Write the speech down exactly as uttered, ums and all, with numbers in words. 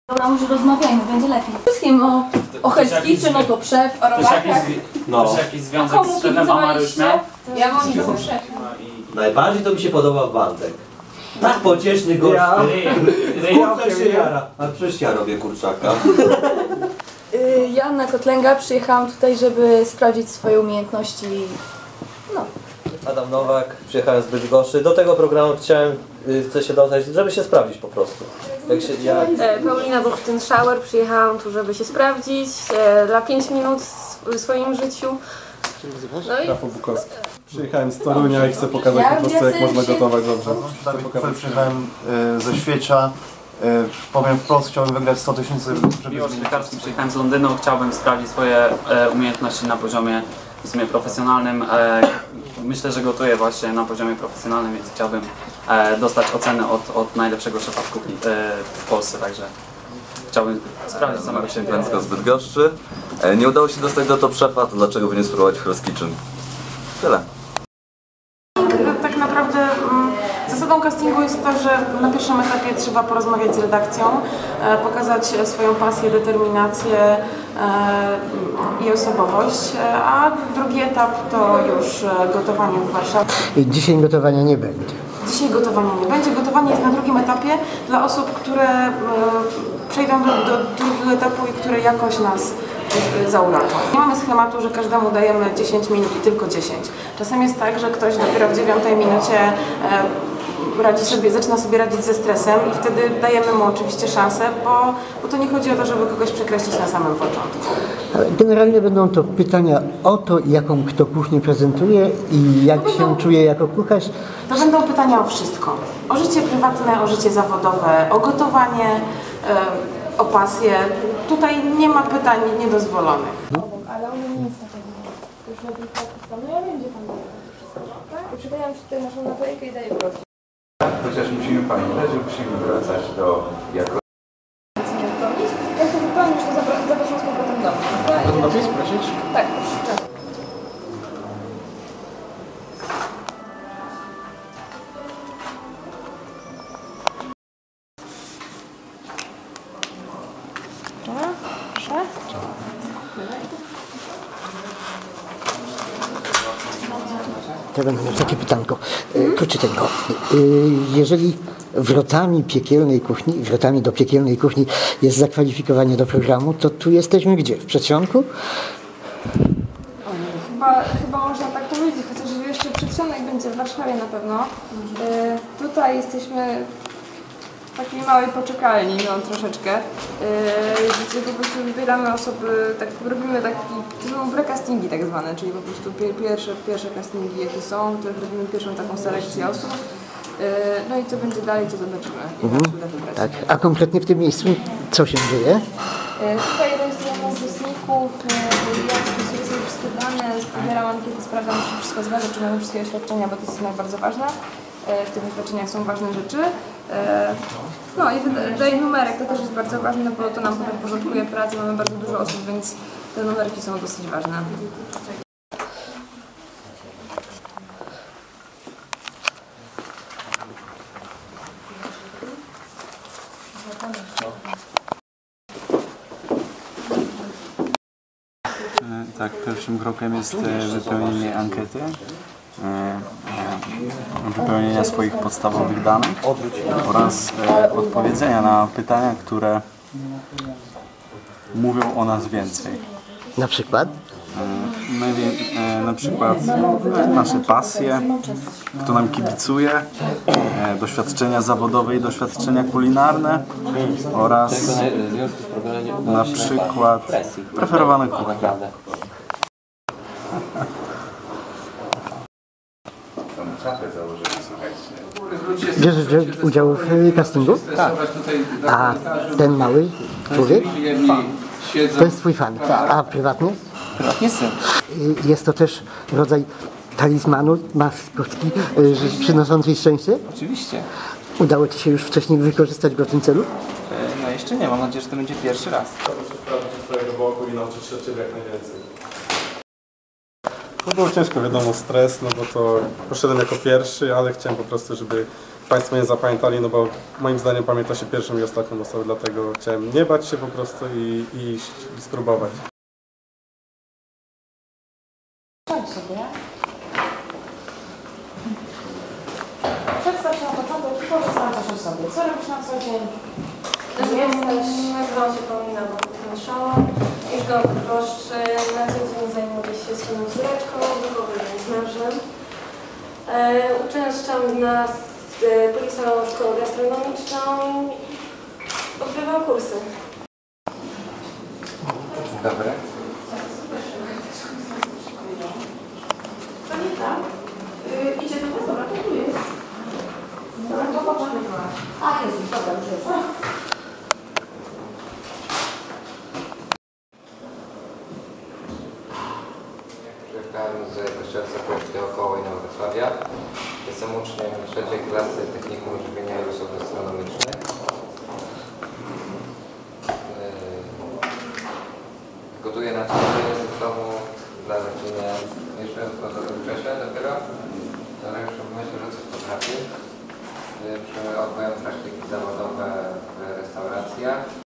Dobra, może rozmawiajmy, będzie lepiej. Wszystkim o, o Hellskicie, no to Przew, o robakach. No. Ktoś jakiś związek z szefem Amary już miał? Ja mam z szefem. Najbardziej to mi się podobał Waldek. Tak pocieszny gość. Ja. Kurczak się jara. A przecież ja robię kurczaka. Ja, Anna Kotlęga, przyjechałam tutaj, żeby sprawdzić swoje umiejętności. No. Adam Nowak, przyjechałem z Bydgoszczy. Do tego programu chciałem, chcę się dostać, żeby się sprawdzić po prostu. Jak się, jak... E, Paulina Buchtyn-Schauer, przyjechałam tu, żeby się sprawdzić e, dla pięć minut w swoim życiu. No i... Rafał Bukowski. Przyjechałem z Torunia i chcę pokazać po prostu, jak można gotować dobrze. Tutaj przyjechałem y, ze Świecia. Y, powiem wprost, chciałbym wygrać sto tysięcy. Miłosz Piekarski, przyjechałem z Londynu, chciałbym sprawdzić swoje e, umiejętności na poziomie w sumie profesjonalnym. E, myślę, że gotuję właśnie na poziomie profesjonalnym, więc chciałbym e, dostać ocenę od, od najlepszego szefa w kuchni e, w Polsce, także chciałbym sprawdzić samego siebie. Wędka z Bydgoszczy. E, nie udało się dostać do top szefa, to dlaczego by nie spróbować w Hell's Kitchen? Tyle. Tak naprawdę mm, zasadą castingu jest to, że na pierwszym etapie trzeba porozmawiać z redakcją, e, pokazać swoją pasję, determinację e, i osobowość, e, a drugi etap to już e, gotowanie w Warszawie. Dzisiaj gotowania nie będzie. Dzisiaj gotowania nie będzie. Gotowanie jest na drugim etapie dla osób, które e, przejdą do, do drugiego etapu i które jakoś nas zauroczą. Nie mamy schematu, że każdemu dajemy dziesięć minut i tylko dziesięć. Czasem jest tak, że ktoś dopiero w dziewiątej minucie e, radzi sobie, zaczyna sobie radzić ze stresem i wtedy dajemy mu oczywiście szansę, bo, bo to nie chodzi o to, żeby kogoś przekreślić na samym początku. Generalnie będą to pytania o to, jaką kto kuchnię prezentuje i jak to się będą, czuje jako kucharz. To będą pytania o wszystko. O życie prywatne, o życie zawodowe, o gotowanie, e, o pasję. Tutaj nie ma pytań niedozwolonych. Ale one nie jest na tego. Już robi tak samo. Ja wiem, gdzie tam wszystko. Tak? Przydaję się tutaj naszą naklejkę i daję wprost. Chociaż musimy pamiętać, że musimy wracać do jako. Jak to wypełnisz, to zapraszam z powrotem do mnie. Mogę sprosić? Tak, proszę. Ja będę miał takie pytanko, e, króciuteńko. E, jeżeli wrotami piekielnej kuchni, wrotami do piekielnej kuchni jest zakwalifikowanie do programu, to tu jesteśmy gdzie? W przedsionku? Chyba, chyba można tak powiedzieć, chociaż jeszcze przedsionek będzie w Warszawie na pewno. E, tutaj jesteśmy w takiej małej poczekalni, no troszeczkę, e, gdzie po prostu wybieramy osoby, tak robimy taki, to są pre-castingi tak zwane, czyli po prostu pie, pierwsze, pierwsze castingi jakie są, w których robimy pierwszą taką selekcję osób. E, no i co będzie dalej, to zobaczymy. Mhm. Tak. A konkretnie w tym miejscu co się dzieje? E, tutaj rejestrujemy uczestników, e, ja wpisuję sobie wszystkie dane, pobieram ankiety, sprawdzam, czy wszystko zgadza, czy mamy wszystkie oświadczenia, bo to jest jednak bardzo ważne. W tych oświadczeniach są ważne rzeczy. No i wydaje numerek, to też jest bardzo ważne, bo to nam potem porządkuje pracę, mamy bardzo dużo osób, więc te numerki są dosyć ważne. Tak, pierwszym krokiem jest wypełnienie ankiety. Wypełnienia swoich podstawowych danych oraz odpowiedzenia na pytania, które mówią o nas więcej. Na przykład? Na przykład nasze pasje, kto nam kibicuje, doświadczenia zawodowe i doświadczenia kulinarne oraz na przykład preferowane kuchnie. Bierzesz udział w castingu? Tak. A ten mały człowiek? To jest twój fan. A prywatnie? Prywatnie syn. Jest to też rodzaj talizmanu, maskotki przynoszącej szczęście? Oczywiście. Udało ci się już wcześniej wykorzystać go w tym celu? No jeszcze nie, mam nadzieję, że to będzie pierwszy raz. Muszę sprawdzić twojego boku i nauczyć się od ciebie jak najwięcej. To było ciężko, wiadomo, stres, no bo to poszedłem jako pierwszy, ale chciałem po prostu, żeby Państwo mnie zapamiętali, no bo moim zdaniem pamięta się pierwszą i ostatnią osobę, dlatego chciałem nie bać się po prostu i, i iść i spróbować. sobie. Przedstaw się na początek i powiedz nam coś o sobie. Co robisz na co dzień? Jesteś, nazywam się Paulina Boguszała, mieszkam w Bydgoszczy, na co dzień zajmuję się swoją córeczką, wychowuję z mężem. E, uczęszczam na e, Polisalową Szkołę Gastronomiczną, odbywam kursy. Dobry. To nie tak. Y, idzie do was, dobra, to tu jest. Dobra, to popatrzmy. A, jest, dobra, już jest. Przyjechałem z Kościelca Polskiego Koło Wrocławia. Jestem uczniem trzeciej klasy Technikum Żywienia i Usług Gastronomicznych. Yy, Gotuję na co dzień w domu dla rodziny. Jeszcze uczę się dopiero, ale już myślę, że coś potrafię. Odbyłem praktyki zawodowe w restauracjach.